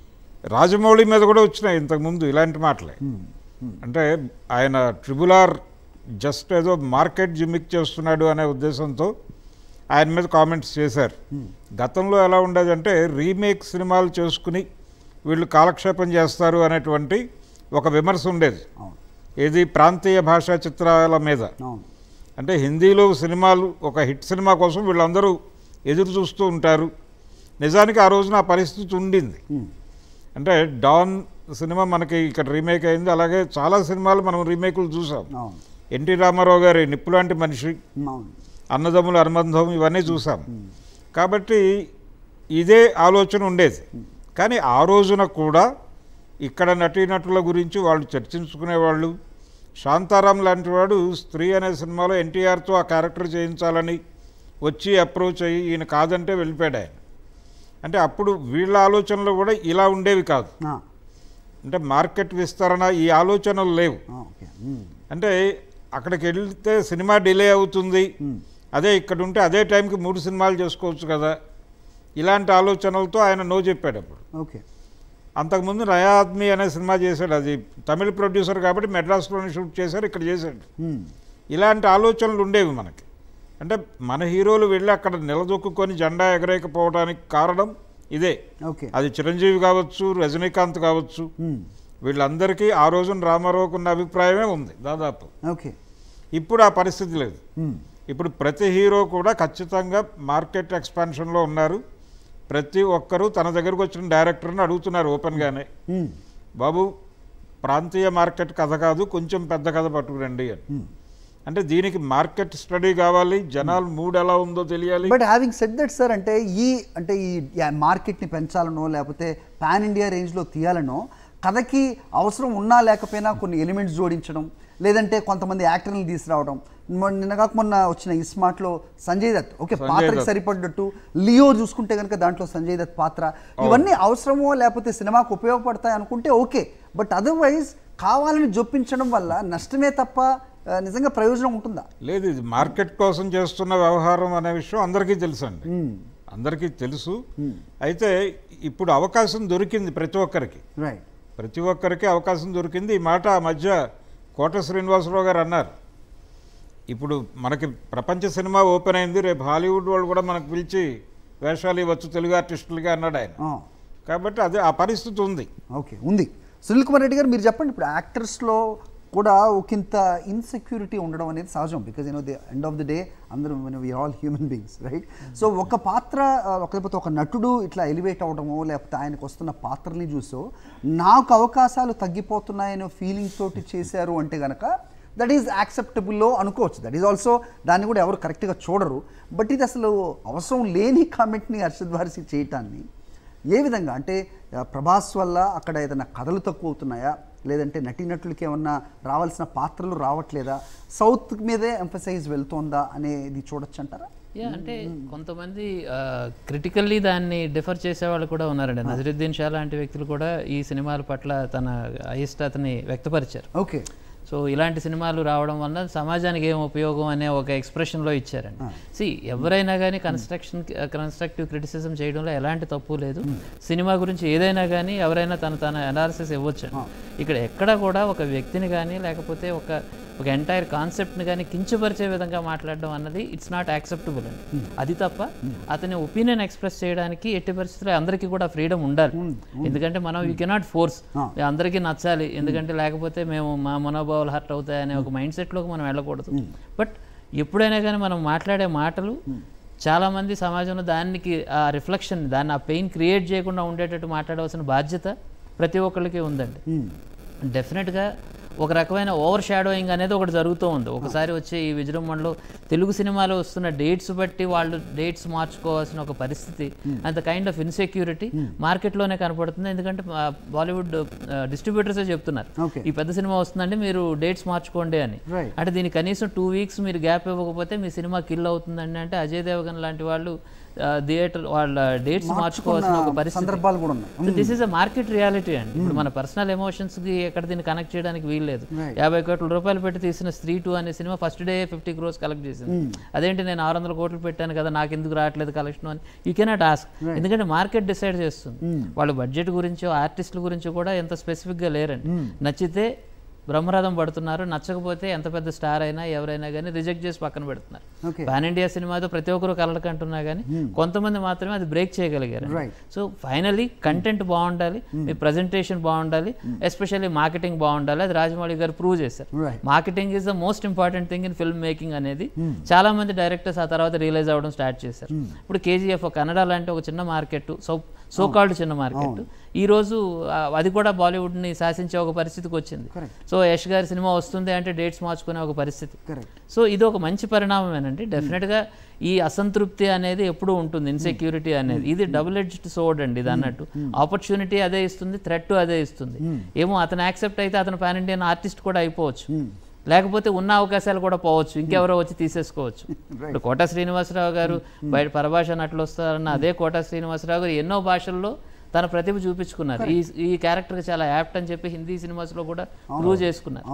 రాజమౌళి మీద కూడా వచ్చినాయి ఇంతకుముందు ఇలాంటి మాటలే. అంటే ఆయన RRR జస్ట్ ఏదో మార్కెట్ జిమ్మిక్ చేస్తున్నాడు అనే ఉద్దేశంతో ఆయన మీద కామెంట్స్ చేశారు. గతంలో ఎలా ఉండేదంటే రీమేక్ సినిమాలు చేసుకుని వీళ్ళు కాలక్షేపం చేస్తారు అనేటువంటి ఒక విమర్శ ఉండేది. ఏది ప్రాంతీయ భాషా చిత్రాల మీద. అంటే హిందీలో సినిమాలు ఒక హిట్ సినిమా కోసం వీళ్ళందరూ ఎదురు చూస్తూ ఉంటారు. నిజానికి ఆ రోజున ఆ పరిస్థితి ఉండింది. అంటే డాన్ సినిమా మనకి ఇక్కడ రీమేక్ అయింది, అలాగే చాలా సినిమాలు మనం రీమేకులు చూసాం. ఎన్టీ రామారావు గారి నిప్పులాంటి మనిషి, అన్నదమ్ముల అనుబంధం, ఇవన్నీ చూసాం. కాబట్టి ఇదే ఆలోచన ఉండేది. కానీ ఆ రోజున కూడా ఇక్కడ నటీనటుల గురించి వాళ్ళు చర్చించుకునేవాళ్ళు. శాంతారాం లాంటి వాడు స్త్రీ అనే సినిమాలో ఎన్టీఆర్తో ఆ క్యారెక్టర్ చేయించాలని వచ్చి అప్రోచ్ అయ్యి ఈయన కాదంటే వెళ్ళిపోయాడు ఆయన. అంటే అప్పుడు వీళ్ళ ఆలోచనలు కూడా ఇలా ఉండేవి కాదు. అంటే మార్కెట్ విస్తరణ ఈ ఆలోచనలు లేవు. అంటే అక్కడికి వెళ్తే సినిమా డిలే అవుతుంది, అదే ఇక్కడ ఉంటే అదే టైంకి 3 సినిమాలు చేసుకోవచ్చు కదా, ఇలాంటి ఆలోచనలతో ఆయన నో చెప్పాడు అప్పుడు. ఓకే. అంతకుముందు నయా ఆద్మీ అనే సినిమా చేశాడు, అది తమిళ ప్రొడ్యూసర్ కాబట్టి మెడ్రాస్లోనే షూట్ చేశారు, ఇక్కడ చేశాడు. ఇలాంటి ఆలోచనలు ఉండేవి మనకి. అంటే మన హీరోలు వెళ్ళి అక్కడ నిలదొక్కుని జెండా ఎగరేయకపోవడానికి కారణం ఇదే. అది చిరంజీవి కావచ్చు, రజనీకాంత్ కావచ్చు, వీళ్ళందరికీ ఆ రోజున రామారావుకు ఉన్న అభిప్రాయమే ఉంది దాదాపు. ఇప్పుడు ఆ పరిస్థితి లేదు. ఇప్పుడు ప్రతి హీరో కూడా ఖచ్చితంగా మార్కెట్ ఎక్స్పాన్షన్లో ఉన్నారు. ప్రతి ఒక్కరూ తన దగ్గరకు వచ్చిన డైరెక్టర్ని అడుగుతున్నారు ఓపెన్గానే, బాబు ప్రాంతీయ మార్కెట్ కథ కాదు, కొంచెం పెద్ద కథ పట్టుకురండి అని. అంటే దీనికి మార్కెట్ స్టడీ కావాలి, జనాలు మూడ్ ఎలా ఉందో తెలియాలి. But having said that sir, అంటే ఈ మార్కెట్ని పెంచాలనో లేకపోతే పాన్ ఇండియా రేంజ్లో తీయాలనో కథకి అవసరం ఉన్నా లేకపోయినా కొన్ని ఎలిమెంట్స్ జోడించడం, లేదంటే కొంతమంది యాక్టర్ని తీసుకురావడం. మొన్న వచ్చిన ఈ స్మార్ట్లో సంజయ్ దత్, ఓకే, పాత్రకి సరిపడ్డట్టు. లియో చూసుకుంటే కనుక దాంట్లో సంజయ్ దత్ పాత్ర, ఇవన్నీ అవసరమో లేకపోతే సినిమాకు ఉపయోగపడతాయి అనుకుంటే ఓకే. బట్ అదర్వైజ్ కావాలని జొప్పించడం వల్ల నష్టమే తప్ప నిజంగా ప్రయోజనం ఉంటుందా? లేదు, ఇది మార్కెట్ కోసం చేస్తున్న వ్యవహారం అనే విషయం అందరికీ తెలుసు అండి, అందరికీ తెలుసు. అయితే ఇప్పుడు అవకాశం దొరికింది ప్రతి ఒక్కరికి, ప్రతి ఒక్కరికి అవకాశం దొరికింది. ఈ మాట ఆ మధ్య కోట శ్రీనివాసరావు గారు అన్నారు. ఇప్పుడు మనకి ప్రపంచ సినిమా ఓపెన్ అయింది, రేపు హాలీవుడ్ వాళ్ళు కూడా మనకు పిలిచి వేషాలు ఇవ్వచ్చు తెలుగు ఆర్టిస్టులుగా అన్నాడు ఆయన. కాబట్టి అదే ఆ పరిస్థితి ఉంది. ఓకే, ఉంది. సునీల్ కుమార్ రెడ్డి గారు, మీరు చెప్పండి. ఇప్పుడు యాక్టర్స్లో కూడా ఒకంత ఇన్సెక్యూరిటీ ఉండడం అనేది సహజం, because the end of the day అందరూ we all human beings, right? So ఒక పాత్ర లేకపోతే ఒక నటుడు ఇట్లా ఎలివేట్ అవడమో లేకపోతే ఆయనకు వస్తున్న పాత్రని చూసో నాకు అవకాశాలు తగ్గిపోతున్నాయనే ఫీలింగ్ తోటి చేశారు అంటే కనుక దట్ ఈజ్ యాక్సెప్టబుల్లో అనుకోవచ్చు. దట్ ఈజ్ ఆల్సో, దాన్ని కూడా ఎవరు కరెక్ట్గా చూడరు. బట్ ఇది అసలు అవసరం లేని కామెంట్ని హర్షద్ వారసి చేయటాన్ని ఏ విధంగా, అంటే ప్రభాస్ వల్ల అక్కడ ఏదైనా కథలు తక్కువ అవుతున్నాయా, లేదంటే నటీనటులకి ఏమన్నా రావాల్సిన పాత్రలు రావట్లేదా, సౌత్ మీదే ఎంఫసైజ్ వెళ్తోందా అనేది చూడొచ్చు అంటారా? అంటే కొంతమంది క్రిటికల్లీ దాన్ని డిఫర్ చేసేవాళ్ళు కూడా ఉన్నారండి. నజరుద్దీన్ షా లాంటి వ్యక్తులు కూడా ఈ సినిమాల పట్ల తన అయిష్టతని వ్యక్తపరిచారు. ఓకే. సో ఇలాంటి సినిమాలు రావడం వల్ల సమాజానికి ఏం ఉపయోగం అనే ఒక ఎక్స్ప్రెషన్లో ఇచ్చారండి. ఎవరైనా కానీ కన్స్ట్రక్టివ్ క్రిటిసిజం చేయడంలో ఎలాంటి తప్పు లేదు. సినిమా గురించి ఏదైనా కానీ ఎవరైనా తన అనాలిసిస్ ఇవ్వచ్చండి. ఇక్కడ ఎక్కడ కూడా ఒక వ్యక్తిని కానీ లేకపోతే ఒక ఎంటైర్ కాన్సెప్ట్ని కానీ కించపరిచే విధంగా మాట్లాడడం అన్నది ఇట్స్ నాట్ యాక్సెప్టబుల్ అండి. అది తప్ప అతని ఒపీనియన్ ఎక్స్ప్రెస్ చేయడానికి ఎట్టి పరిస్థితుల్లో అందరికీ కూడా ఫ్రీడమ్ ఉండాలి. ఎందుకంటే మనం యూ కెనాట్ ఫోర్స్ అందరికీ నచ్చాలి, ఎందుకంటే లేకపోతే మేము మా మనోభావాలు హర్ట్ అవుతాయి అనే ఒక మైండ్ సెట్లోకి మనం వెళ్ళకూడదు. బట్ ఎప్పుడైనా కానీ మనం మాట్లాడే మాటలు చాలామంది సమాజంలో దానికి ఆ రిఫ్లెక్షన్, దాన్ని ఆ పెయిన్ క్రియేట్ చేయకుండా ఉండేటట్టు మాట్లాడవలసిన బాధ్యత ప్రతి ఒక్కరికి ఉందండి. డెఫినెట్గా ఒక రకమైన ఓవర్ షాడోయింగ్ అనేది ఒకటి జరుగుతూ ఉంది. ఒకసారి వచ్చే ఈ విజృంభణలో తెలుగు సినిమాలో వస్తున్న డేట్స్ బట్టి వాళ్ళు డేట్స్ మార్చుకోవాల్సిన ఒక పరిస్థితి, అంత కైండ్ ఆఫ్ ఇన్సెక్యూరిటీ మార్కెట్లోనే కనపడుతుంది. ఎందుకంటే బాలీవుడ్ డిస్ట్రిబ్యూటర్సే చెప్తున్నారు ఈ పెద్ద సినిమా వస్తుందండి మీరు డేట్స్ మార్చుకోండి అని. అంటే దీనికి కనీసం 2 weeks మీరు గ్యాప్ ఇవ్వకపోతే మీ సినిమా కిల్ అవుతుందండి. అంటే అజయ్ దేవగన్ లాంటి వాళ్ళు థియేటర్ వాళ్ళ డేట్స్ మార్చుకోవాల్సిన ఒక పరిస్థితి. This is a market reality అండి. ఇప్పుడు మన పర్సనల్ ఎమోషన్స్కి ఎక్కడ దీన్ని కనెక్ట్ చేయడానికి వీల్లేదు. 50 కోట్ల రూపాయలు పెట్టి తీసిన స్త్రీ 2 అనే సినిమా ఫస్ట్ డే 50 crores కలెక్ట్ చేసింది. అదేంటి నేను 600 కోట్లు పెట్టాను కదా నాకు ఎందుకు రావట్లేదు కలెక్షన్ అని యూ కెనాట్ ఆస్క్. ఎందుకంటే మార్కెట్ డిసైడ్ చేస్తుంది. వాళ్ళు బడ్జెట్ గురించో ఆర్టిస్టుల గురించో కూడా ఎంత స్పెసిఫిక్గా లేరండి. నచ్చితే బ్రహ్మరథం పడుతున్నారు, నచ్చకపోతే ఎంత పెద్ద స్టార్ అయినా ఎవరైనా కానీ రిజెక్ట్ చేసి పక్కన పెడుతున్నారు. పాన్ ఇండియా సినిమాతో ప్రతి ఒక్కరు కలకంటున్నా కానీ కొంతమంది మాత్రమే అది బ్రేక్ చేయగలిగారు. సో ఫైనలీ కంటెంట్ బాగుండాలి, మీ ప్రజెంటేషన్ బాగుండాలి, ఎస్పెషల్లీ మార్కెటింగ్ బాగుండాలి. అది రాజమౌళి గారు ప్రూవ్ చేశారు. Marketing is the most important thing in film making అనేది చాలా మంది డైరెక్టర్స్ ఆ తర్వాత రియలైజ్ అవ్వడం స్టార్ట్ చేశారు. ఇప్పుడు KGF కన్నడ లాంటి ఒక చిన్న మార్కెట్, సోకాల్డ్ చిన్న మార్కెట్, ఈరోజు అది కూడా బాలీవుడ్ని శాసించే ఒక పరిస్థితికి వచ్చింది. సో యష్ గారి సినిమా వస్తుంది అంటే డేట్స్ మార్చుకునే ఒక పరిస్థితి. సో ఇది ఒక మంచి పరిణామమేనండి. డెఫినెట్గా ఈ అసంతృప్తి అనేది ఎప్పుడూ ఉంటుంది, ఇన్సెక్యూరిటీ అనేది. ఇది డబుల్ ఎడ్జ్డ్ సోర్డ్ అండి. ఇది అన్నట్టు ఆపర్చునిటీ అదే ఇస్తుంది, థ్రెట్ అదే ఇస్తుంది. ఏమో అతను యాక్సెప్ట్ అయితే అతను పాన్ ఇండియన్ ఆర్టిస్ట్ కూడా అయిపోవచ్చు, లేకపోతే ఉన్న అవకాశాలు కూడా పోవచ్చు, ఇంకెవరో వచ్చి తీసేసుకోవచ్చు. ఇప్పుడు కోటా శ్రీనివాసరావు గారు బయట పరభాష నటులు వస్తారన్న అదే కోటా శ్రీనివాసరావు గారు ఎన్నో భాషల్లో తన ప్రతిభ చూపించుకున్నారు. ఈ క్యారెక్టర్కి చాలా యాప్ట్ అని చెప్పి హిందీ సినిమాస్లో కూడా ప్రూవ్ చేసుకున్నారు.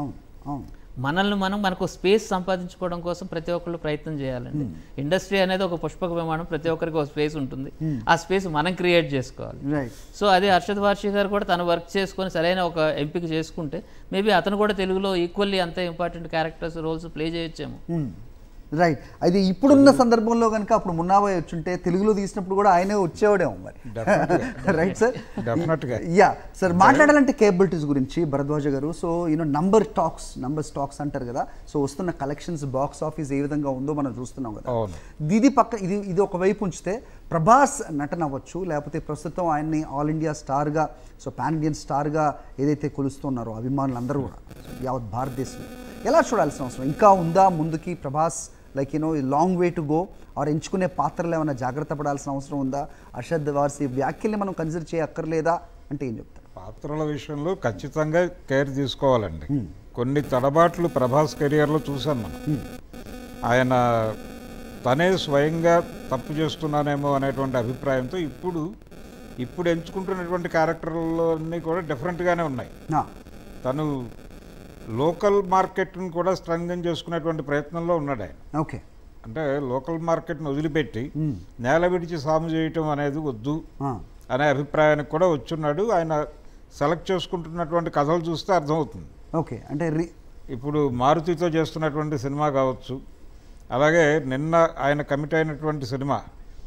మనకు స్పేస్ సంపాదించుకోవడం కోసం ప్రతి ఒక్కళ్ళు ప్రయత్నం చేయాలండి. ఇండస్ట్రీ అనేది ఒక పుష్పక విమానం, ప్రతి ఒక్కరికి ఒక స్పేస్ ఉంటుంది. ఆ స్పేస్ మనం క్రియేట్ చేసుకోవాలి. సో అదే హర్షద్ వార్షి గారు కూడా తను వర్క్ చేసుకొని సరైన ఒక ఎంపిక చేసుకుంటే మేబీ అతను కూడా తెలుగులో ఈక్వల్లీ అంతే ఇంపార్టెంట్ క్యారెక్టర్స్ రోల్స్ ప్లే చేయొచ్చేమో. రైట్. అయితే ఇప్పుడున్న సందర్భంలో కనుక అప్పుడు మున్నాబాయ్ వచ్చుంటే తెలుగులో తీసినప్పుడు కూడా ఆయనే వచ్చేవాడేమో మరి. Right sir. యా సార్, మాట్లాడాలంటే కేబిలిటీస్ గురించి భరద్వాజ గారు. సో నంబర్ స్టాక్స్ అంటారు కదా. సో వస్తున్న కలెక్షన్స్, బాక్స్ ఆఫీస్ ఏ విధంగా ఉందో మనం చూస్తున్నాం కదా. ఇది ఒకవైపు ఉంచితే ప్రభాస్ నటన అవ్వచ్చు, లేకపోతే ప్రస్తుతం ఆయన్ని ఆల్ ఇండియా స్టార్గా, సో పాన్ ఇండియన్ స్టార్గా ఏదైతే కొలుస్తున్నారో అభిమానులు అందరూ కూడా యావత్ భారతదేశంలో ఎలా చూడాల్సిన అవసరం ఇంకా ఉందా ముందుకి? Prabhas long way to go, or ఎంచుకునే పాత్రలు ఏమైనా జాగ్రత్త పడాల్సిన అవసరం ఉందా? హర్షద్ వార్షి వ్యాఖ్యల్ని మనం కన్సిడర్ చేయక్కర్లేదా అంటే ఏం చెప్తారు? పాత్రల విషయంలో ఖచ్చితంగా కేర్ తీసుకోవాలండి. కొన్ని తడబాట్లు ప్రభాస్ కెరియర్లో చూసాం మనం. ఆయన తనే స్వయంగా తప్పు చేస్తున్నానేమో అనేటువంటి అభిప్రాయంతో ఇప్పుడు ఎంచుకుంటున్నటువంటి క్యారెక్టర్లు అన్నీ కూడా డిఫరెంట్గానే ఉన్నాయి. తను లోకల్ మార్కెట్ని కూడా స్ట్రెంగ్థెన్ చేసుకునేటువంటి ప్రయత్నంలో ఉన్నాడు ఆయన. ఓకే. అంటే లోకల్ మార్కెట్ని వదిలిపెట్టి నేల విడిచి సాము చేయటం అనేది వద్దు అనే అభిప్రాయానికి కూడా వచ్చున్నాడు. ఆయన సెలెక్ట్ చేసుకుంటున్నటువంటి కథలు చూస్తే అర్థమవుతుంది. ఓకే. అంటే ఇప్పుడు మారుతితో చేస్తున్నటువంటి సినిమా కావచ్చు, అలాగే నిన్న ఆయన కమిట్ అయినటువంటి సినిమా,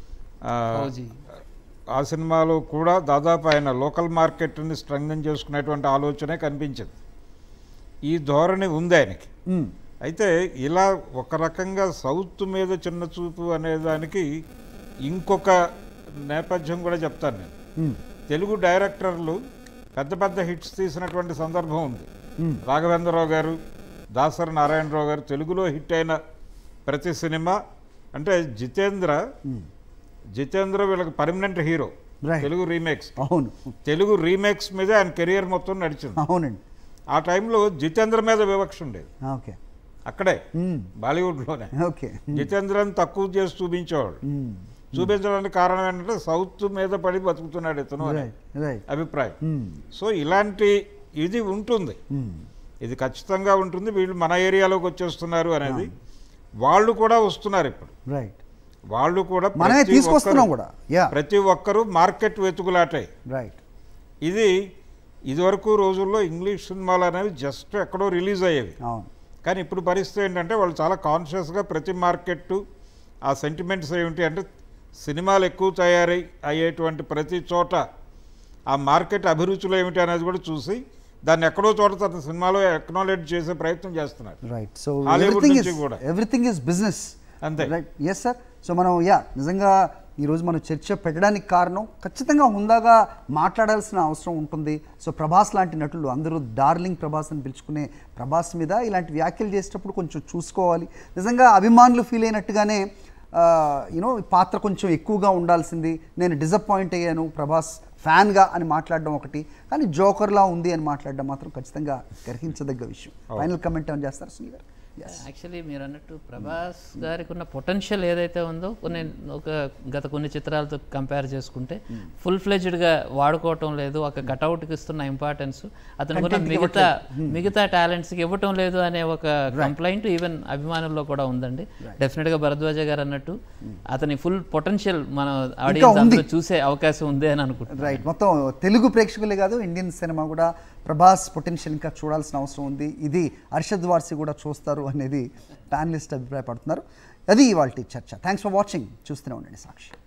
ఆ సినిమాలో కూడా దాదాపు ఆయన లోకల్ మార్కెట్ని స్ట్రెంగ్థెన్ చేసుకునేటువంటి ఆలోచనే కనిపించింది. ఈ ధోరణి ఉంది ఆయనకి. అయితే ఇలా ఒక రకంగా సౌత్ మీద చిన్న చూపు అనేదానికి ఇంకొక నేపథ్యం కూడా చెప్తాను నేను. తెలుగు డైరెక్టర్లు పెద్ద పెద్ద హిట్స్ తీసినటువంటి సందర్భం ఉంది. రాఘవేంద్రరావు గారు, దాసరి నారాయణరావు గారు తెలుగులో హిట్ అయిన ప్రతి సినిమా, అంటే జితేంద్ర వీళ్ళకి పర్మనెంట్ హీరో తెలుగు రీమేక్స్. అవును, తెలుగు రీమేక్స్ మీద ఆయన కెరియర్ మొత్తం నడిచింది. అవునండి. ఆ టైంలో జితేంద్ర మీద వివక్ష ఉండేది. ఓకే. అక్కడే బాలీవుడ్లోనే జితేంద్రని తక్కువ చేసి చూపించేవాడు. చూపించడానికి కారణం ఏంటంటే సౌత్ మీద పడి బతుకుతున్నాడు ఇతను అనే అభిప్రాయం. సో ఇలాంటి ఇది ఉంటుంది. ఇది ఖచ్చితంగా ఉంటుంది, వీళ్ళు మన ఏరియాలోకి వచ్చేస్తున్నారు అనేది. వాళ్ళు కూడా వస్తున్నారు ఇప్పుడు, రైట్, వాళ్ళు కూడా మనమే తీసుకొస్తున్నాం కూడా. ప్రతి ఒక్కరూ మార్కెట్ వెతుకులాటే. రైట్, ఇదివరకు రోజుల్లో ఇంగ్లీష్ సినిమాలు అనేవి జస్ట్ ఎక్కడో రిలీజ్ అయ్యేవి. కానీ ఇప్పుడు పరిస్థితి ఏంటంటే వాళ్ళు చాలా కాన్షియస్గా ప్రతి మార్కెట్ ఆ సెంటిమెంట్స్ ఏమిటి అంటే సినిమాలు ఎక్కువ తయారై అయ్యేటువంటి ప్రతి చోట ఆ మార్కెట్ అభిరుచులు ఏమిటి అనేది కూడా చూసి దాన్ని ఎక్కడో చోట తన సినిమాలో ఎక్నాలెడ్జ్ చేసే ప్రయత్నం చేస్తున్నారు. Right, so everything is business. అంతే. Right, yes sir. సో మనం నిజంగా ఈరోజు మనం చర్చ పెట్టడానికి కారణం ఖచ్చితంగా హుందాగా మాట్లాడాల్సిన అవసరం ఉంటుంది. సో ప్రభాస్ లాంటి నటులు అందరూ డార్లింగ్ ప్రభాస్ అని పిలుచుకునే ప్రభాస్ మీద ఇలాంటి వ్యాఖ్యలు చేసేటప్పుడు కొంచెం చూసుకోవాలి. నిజంగా అభిమానులు ఫీల్ అయినట్టుగానే పాత్ర కొంచెం ఎక్కువగా ఉండాల్సింది, నేను డిసప్పాయింట్ అయ్యాను ప్రభాస్ ఫ్యాన్గా అని మాట్లాడడం ఒకటి, కానీ జోకర్లా ఉంది అని మాట్లాడడం మాత్రం ఖచ్చితంగా గ్రహించదగ్గ విషయం. ఫైనల్ కమెంట్ ఏమైనా చేస్తారు సునీల్ గారు? యాక్చువల్లీ మీరు అన్నట్టు ప్రభాస్ గారికి ఉన్న పొటెన్షియల్ ఏదైతే ఉందో గత కొన్ని చిత్రాలతో కంపేర్ చేసుకుంటే ఫుల్ ఫ్లెజ్డ్గా వాడుకోవటం లేదు, ఒక కటౌట్కి ఇస్తున్న ఇంపార్టెన్స్ అతను కూడా మిగతా టాలెంట్స్కి ఇవ్వటం లేదు అనే ఒక కంప్లైంట్ ఈవెన్ అభిమానుల్లో కూడా ఉందండి. డెఫినెట్గా భరద్వాజ గారు అన్నట్టు అతని ఫుల్ పొటెన్షియల్ మన ఆడియన్స్ అందరూ చూసే అవకాశం ఉంది అని అనుకుంటున్నాను. రైట్, మొత్తం తెలుగు ప్రేక్షకులే కాదు ఇండియన్ సినిమా కూడా ప్రభాస్ పొటెన్షియల్ ఇంకా చూడాల్సిన అవసరం ఉంది. ఇది అర్షద్ వార్సి కూడా చూస్తారు అనేది ప్యానలిస్ట్ అభిప్రాయపడుతున్నారు. అది ఇవాల్టి చర్చ. Thanks for watching. చూస్తూనే ఉండండి సాక్షి.